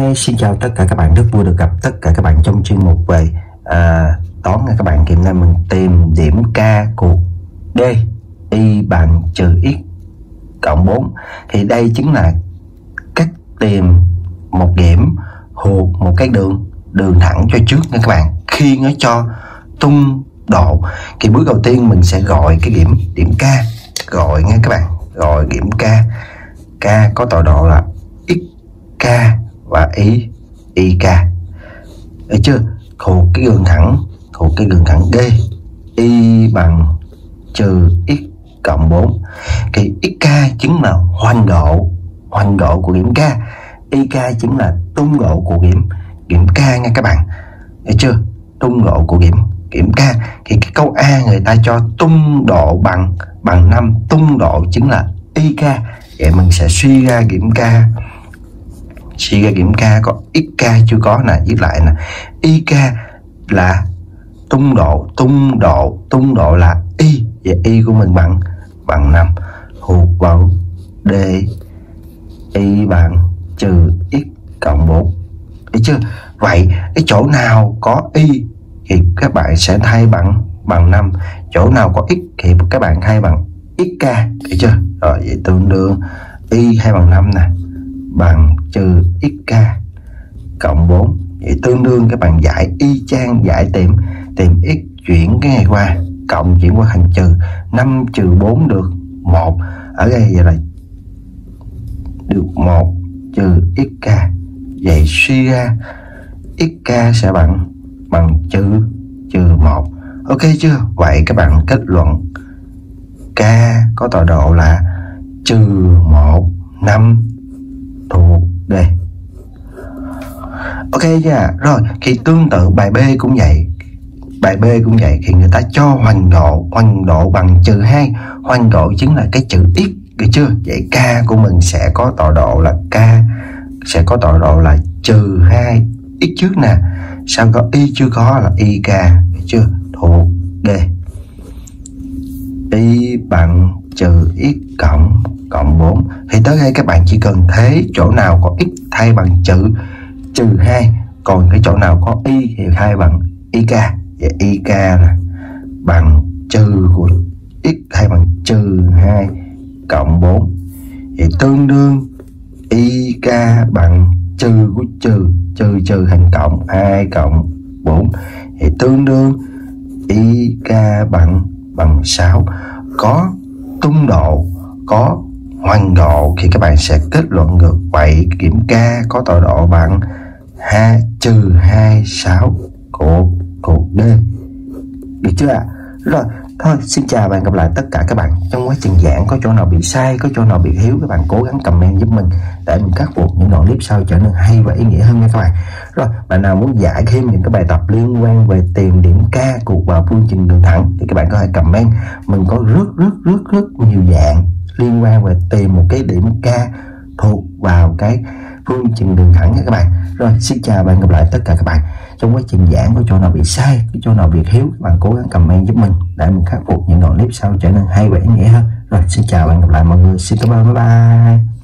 Xin chào tất cả các bạn, rất vui được gặp tất cả các bạn trong chuyên mục về toán nha các bạn. Hôm nay mình tìm điểm K của D y bằng trừ x cộng 4. Thì đây chính là cách tìm một điểm thuộc một cái đường thẳng cho trước nha các bạn. Khi nó cho tung độ thì bước đầu tiên mình sẽ gọi cái điểm K, gọi nha các bạn, gọi điểm K. K có tọa độ là xk và y k, được chưa? Thuộc cái đường thẳng D y bằng trừ x cộng 4. Thì xk chính là hoành độ của điểm K, y k chính là tung độ của điểm K nha các bạn, được chưa? Tung độ của điểm K. Thì cái câu A người ta cho tung độ bằng 5, tung độ chính là y k. Vậy mình sẽ suy ra điểm K có xk chưa có nè, viết lại nè. Y k là tung độ là y, vậy y của mình bằng 5, thuộc vào D y bằng trừ x cộng 4, được chưa? Vậy cái chỗ nào có y thì các bạn sẽ thay bằng 5, chỗ nào có x thì các bạn thay bằng xk, được chưa? Rồi vậy tương đương y hay bằng 5 nè, bằng trừ xk cộng 4. Vậy tương đương các bạn giải y chang giải tìm x chuyển cái này qua, cộng chuyển qua thành trừ, 5 trừ 4 được 1. Ở đây vậy là được 1 trừ xk. Vậy suy ra xk sẽ bằng trừ 1. Ok chưa? Vậy các bạn kết luận K có tọa độ là trừ 1, 5 thuộc D. Ok chưa? Rồi thì tương tự bài B cũng vậy. Thì người ta cho hoành độ bằng trừ 2. Hoành độ chính là cái chữ x, được chưa? Vậy K của mình sẽ có tọa độ là trừ 2 x trước nè. Sao có y chưa có là y k, được chưa? Thuộc D. Y bằng trừ x cộng 4. Thì tới đây các bạn chỉ cần thế chỗ nào có x thay bằng trừ 2, còn cái chỗ nào có y thì thay bằng y k. Vậy y k là bằng trừ của x thay bằng trừ 2 cộng 4. Vậy tương đương y k bằng trừ của trừ thành cộng 2 cộng 4. Vậy tương đương y k bằng 6. Có tung độ, có hoành độ thì các bạn sẽ kết luận được. Vậy điểm K có tọa độ bằng trừ 26 của D, được chưa ạ? Rồi thôi, xin chào và hẹn gặp lại tất cả các bạn. Trong quá trình giảng có chỗ nào bị sai, có chỗ nào bị thiếu, các bạn cố gắng comment giúp mình để mình khắc phục những đoạn clip sau trở nên hay và ý nghĩa hơn nha các bạn. Rồi bạn nào muốn giải thêm những cái bài tập liên quan về tìm điểm K thuộc vào phương trình đường thẳng thì các bạn có thể comment. Mình có rất nhiều dạng liên quan về tìm một cái điểm K thuộc vào cái phương trình đường thẳng nha các bạn. Rồi xin chào và hẹn gặp lại tất cả các bạn. Trong quá trình giảng có chỗ nào bị sai, có chỗ nào bị thiếu, các bạn cố gắng comment giúp mình để mình khắc phục những đoạn clip sau trở nên hay và ý nghĩa hơn. Rồi xin chào và hẹn gặp lại mọi người. Xin cảm ơn, bye bye.